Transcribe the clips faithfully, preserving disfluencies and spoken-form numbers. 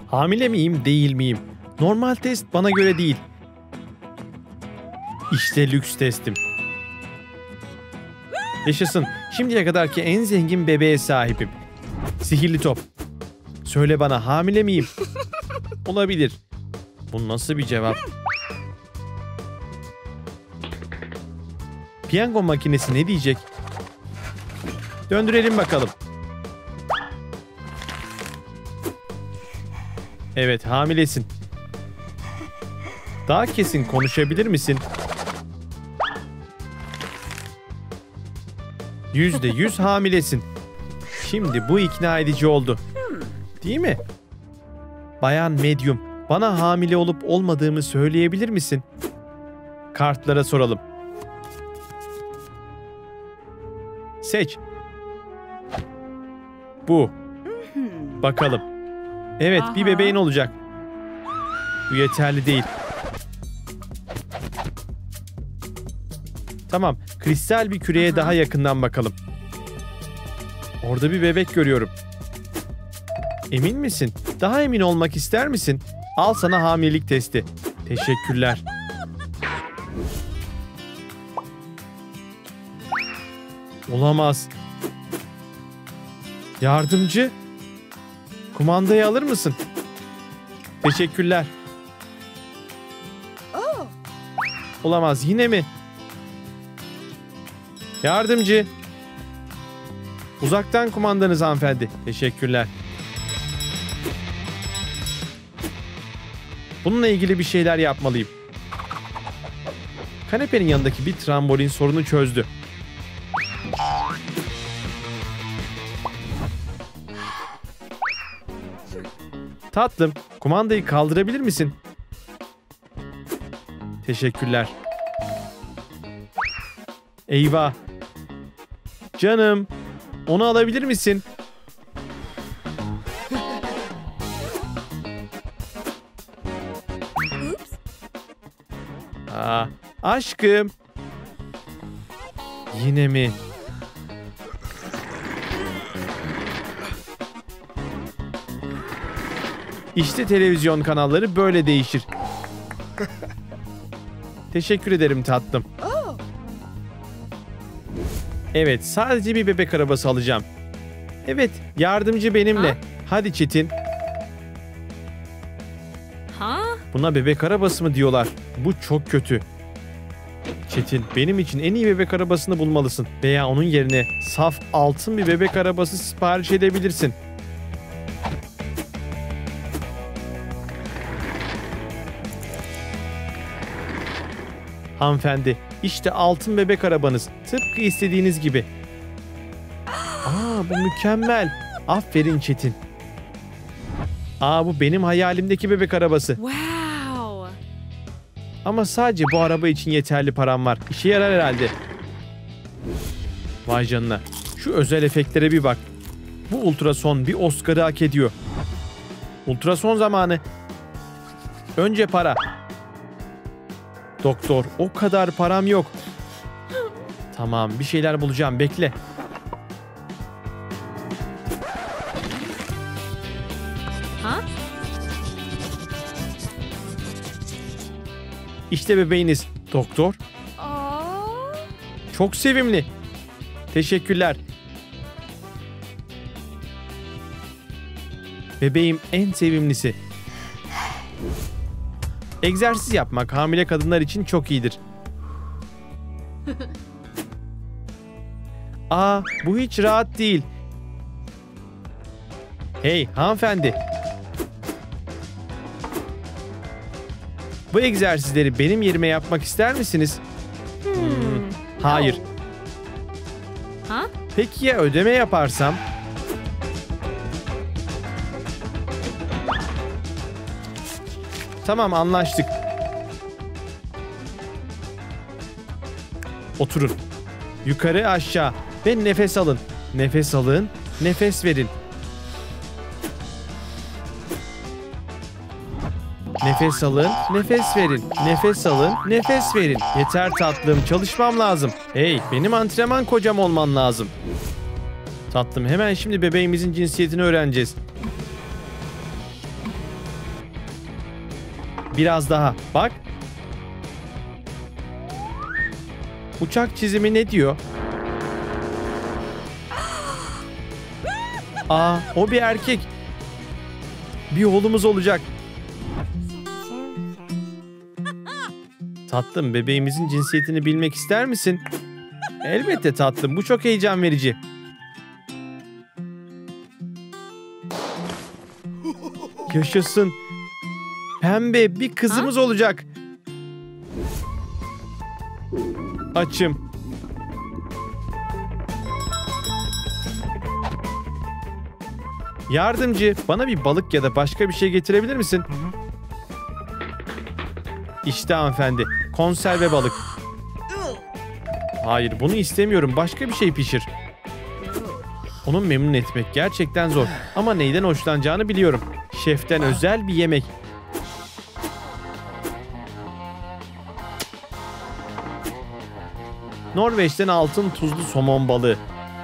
Hamile miyim, değil miyim? Normal test bana göre değil. İşte lüks testim. Yaşasın. Şimdiye kadarki en zengin bebeğe sahibim. Sihirli top. Söyle bana, hamile miyim? Olabilir. Bu nasıl bir cevap? Piyango makinesi ne diyecek? Döndürelim bakalım. Evet, hamilesin. Daha kesin konuşabilir misin? Yüzde yüz hamilesin. Şimdi bu ikna edici oldu. Değil mi? Bayan Medyum, bana hamile olup olmadığımı söyleyebilir misin? Kartlara soralım. Seç. Bu. Bakalım. Evet, bir bebeğin olacak. Bu yeterli değil. Tamam, kristal bir küreye daha yakından bakalım. Orada bir bebek görüyorum. Emin misin? Daha emin olmak ister misin? Al sana hamilelik testi. Teşekkürler. Olamaz. Yardımcı. Kumandayı alır mısın? Teşekkürler. Olamaz, yine mi? Yardımcı. Uzaktan kumandanız hanımefendi. Teşekkürler. Bununla ilgili bir şeyler yapmalıyım. Kanepenin yanındaki bir trambolin sorunu çözdü. Tatlım, kumandayı kaldırabilir misin? Teşekkürler. Eyvah. Canım, onu alabilir misin? Aa, aşkım. Yine mi? İşte televizyon kanalları böyle değişir. Teşekkür ederim tatlım. Evet, sadece bir bebek arabası alacağım. Evet, yardımcı benimle. Hadi Çetin. Buna bebek arabası mı diyorlar? Bu çok kötü. Çetin, benim için en iyi bebek arabasını bulmalısın. Veya onun yerine saf altın bir bebek arabası sipariş edebilirsin. Hanımefendi, işte altın bebek arabanız. Tıpkı istediğiniz gibi. Aa, bu mükemmel. Aferin Çetin. Aa, bu benim hayalimdeki bebek arabası. Wow. Ama sadece bu araba için yeterli param var. İşe yarar herhalde. Vay canına. Şu özel efektlere bir bak. Bu ultrason bir Oscar'ı hak ediyor. Ultrason zamanı. Önce para. Doktor, o kadar param yok. Tamam, bir şeyler bulacağım. Bekle. Ha? İşte bebeğiniz. Doktor. Aa. Çok sevimli. Teşekkürler. Bebeğim en sevimlisi. Egzersiz yapmak hamile kadınlar için çok iyidir. Aa, bu hiç rahat değil. Hey hanımefendi. Bu egzersizleri benim yerime yapmak ister misiniz? Hmm. Hayır. Ha? Peki ya ödeme yaparsam? Tamam, anlaştık. Oturun. Yukarı aşağı ve nefes alın. Nefes alın, nefes verin. Nefes alın, nefes verin. Nefes alın, nefes verin. Yeter tatlım, çalışmam lazım. Hey, benim antrenman kocam olman lazım. Tatlım, hemen şimdi bebeğimizin cinsiyetini öğreneceğiz. Biraz daha. Bak. Uçak çizimi ne diyor? Aa, o bir erkek. Bir oğlumuz olacak. Tatlım, bebeğimizin cinsiyetini bilmek ister misin? Elbette tatlım, bu çok heyecan verici. Yaşasın. Pembe bir kızımız ha? olacak. Açım. Yardımcı, bana bir balık ya da başka bir şey getirebilir misin? İşte hanımefendi, konserve balık. Hayır, bunu istemiyorum. Başka bir şey pişir. Onu memnun etmek gerçekten zor. Ama neyden hoşlanacağını biliyorum. Şeften özel bir yemek. Norveç'ten altın tuzlu somon balığı.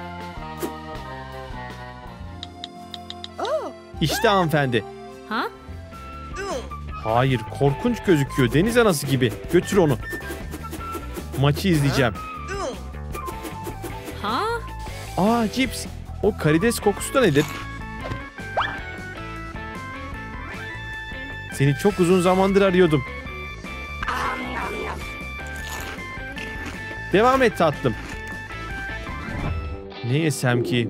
İşte hanımefendi. Ha? Hayır, korkunç gözüküyor. Deniz anası gibi. Götür onu. Maçı izleyeceğim. Ha? Aa, cips. O karides kokusu da nedir? Seni çok uzun zamandır arıyordum. Devam et tatlım. Ne yesem ki?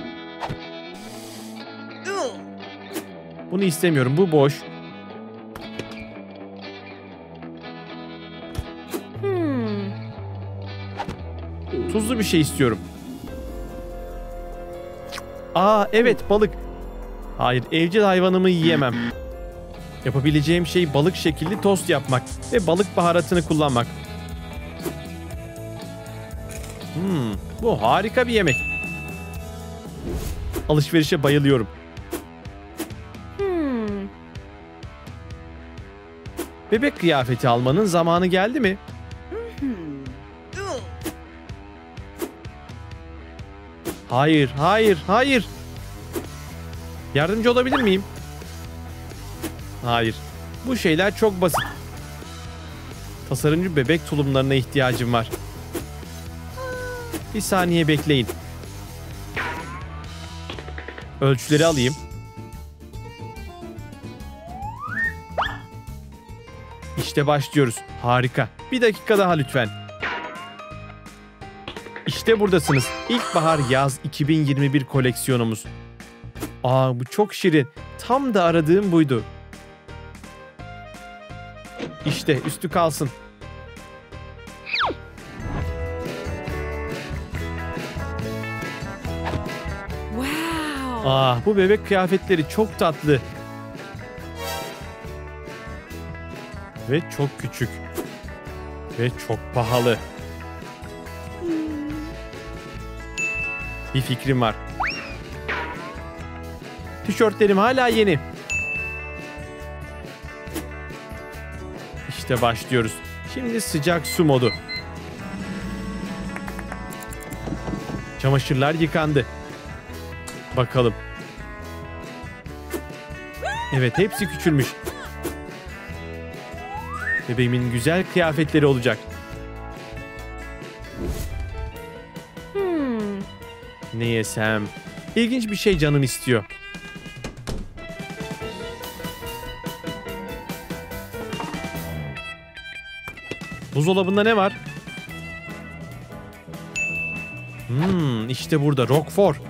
Bunu istemiyorum. Bu boş. Hmm. Tuzlu bir şey istiyorum. Aa, evet, balık. Hayır, evcil hayvanımı yiyemem. Yapabileceğim şey balık şekilli tost yapmak ve balık baharatını kullanmak. Hmm, bu harika bir yemek. Alışverişe bayılıyorum. Hmm. Bebek kıyafeti almanın zamanı geldi mi? Hayır, hayır, hayır. Yardımcı olabilir miyim? Hayır. Bu şeyler çok basit. Tasarımcı bebek tulumlarına ihtiyacım var. Bir saniye bekleyin. Ölçüleri alayım. İşte başlıyoruz. Harika. Bir dakika daha lütfen. İşte buradasınız. İlkbahar yaz iki bin yirmi bir koleksiyonumuz. Aa, bu çok şirin. Tam da aradığım buydu. İşte üstü kalsın. Wow. Aa, bu bebek kıyafetleri çok tatlı. Ve çok küçük. Ve çok pahalı. Bir fikrim var. Tişörtlerim hala yeni. İşte başlıyoruz. Şimdi sıcak su modu. Çamaşırlar yıkandı. Bakalım. Evet, hepsi küçülmüş. Bebeğimin güzel kıyafetleri olacak. Hmm. Ne yesem? İlginç bir şey canım istiyor. Buzdolabında ne var? Hmm, işte burada Roquefort.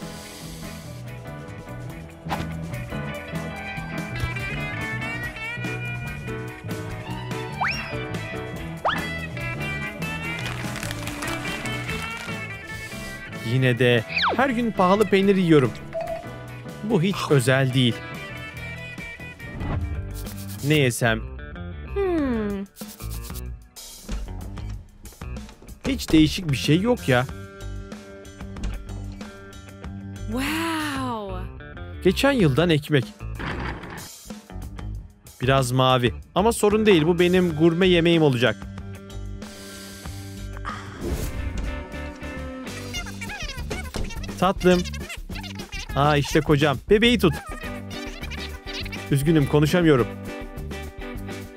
Yine de her gün pahalı peynir yiyorum. Bu hiç özel değil. Ne yesem? Hmm. Hiç değişik bir şey yok ya. Wow. Geçen yıldan ekmek. Biraz mavi. Ama sorun değil, bu benim gurme yemeğim olacak. Tatlım. Aa, işte kocam. Bebeği tut. Üzgünüm, konuşamıyorum.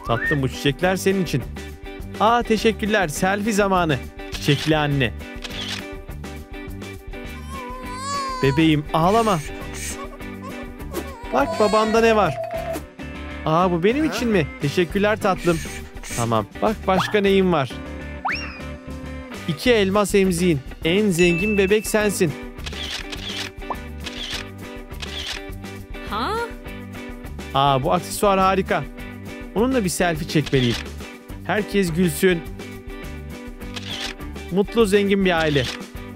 Tatlım, bu çiçekler senin için. Aa, teşekkürler. Selfie zamanı. Çiçekli anne. Bebeğim, ağlama. Bak, babanda ne var? Aa, bu benim için mi? Teşekkürler tatlım. Tamam. Bak, başka neyim var? İki elmas emziğin. En zengin bebek sensin. Huh? Aa, bu aksesuar harika. Onunla bir selfie çekmeliyim. Herkes gülsün. Mutlu, zengin bir aile.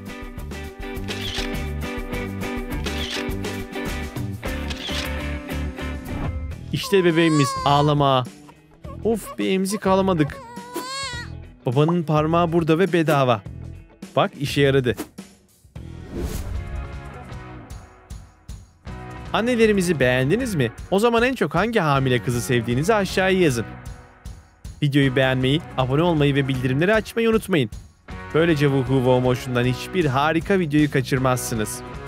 İşte bebeğimiz, ağlama. Of, bir emzik alamadık. Babanın parmağı burada ve bedava. Bak, işe yaradı. Annelerimizi beğendiniz mi? O zaman en çok hangi hamile kızı sevdiğinizi aşağıya yazın. Videoyu beğenmeyi, abone olmayı ve bildirimleri açmayı unutmayın. Böylece Woohoo Wow Motion'dan hiçbir harika videoyu kaçırmazsınız.